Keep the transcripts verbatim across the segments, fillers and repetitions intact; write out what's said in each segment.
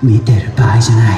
見てる場合じゃない。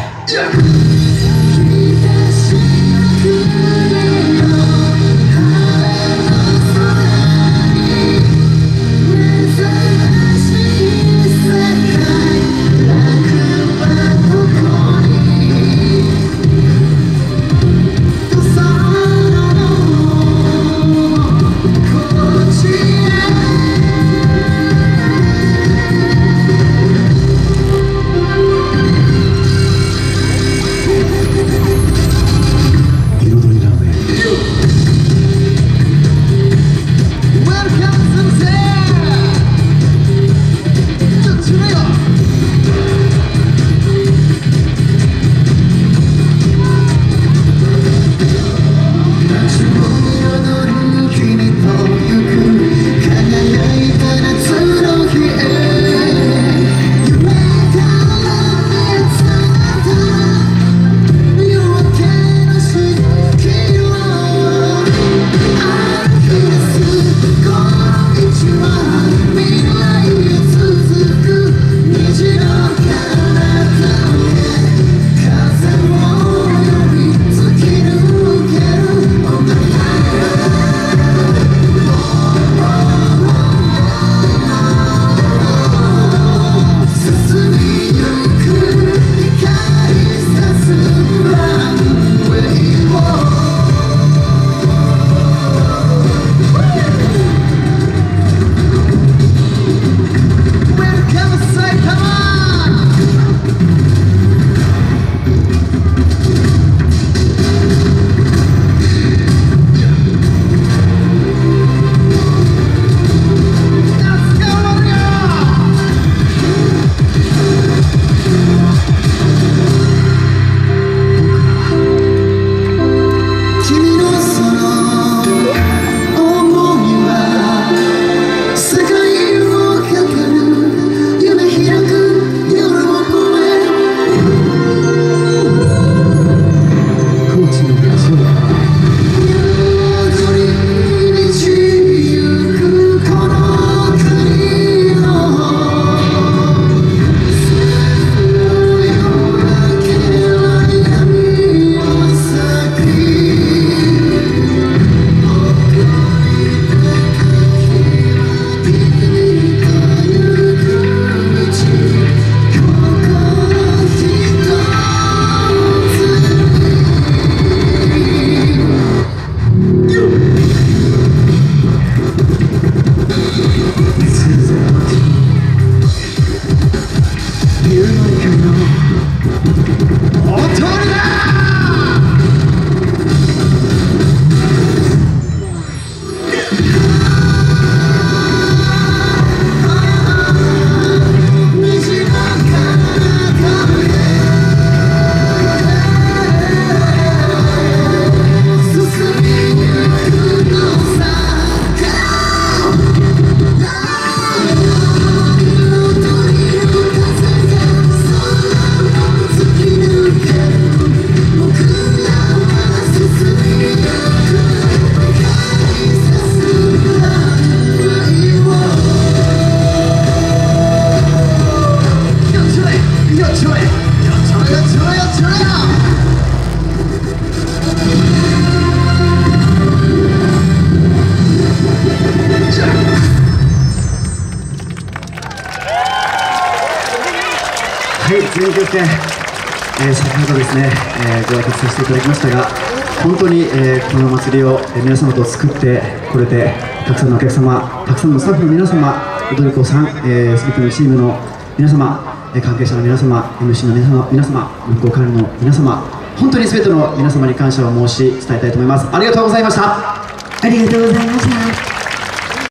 はい、全曲戦、えー、先ほどですね、えー、ご挨拶させていただきましたが、本当に、えー、この祭りを、えー、皆様と作ってこれて、たくさんのお客様、たくさんのスタッフの皆様、踊り子さん、えー、すべてのチームの皆様、えー、関係者の皆様、エムシー の皆様、皆様、運行管理の皆様、本当にすべての皆様に感謝を申し伝えたいと思います。ありがとうございました。 ありがとうございました。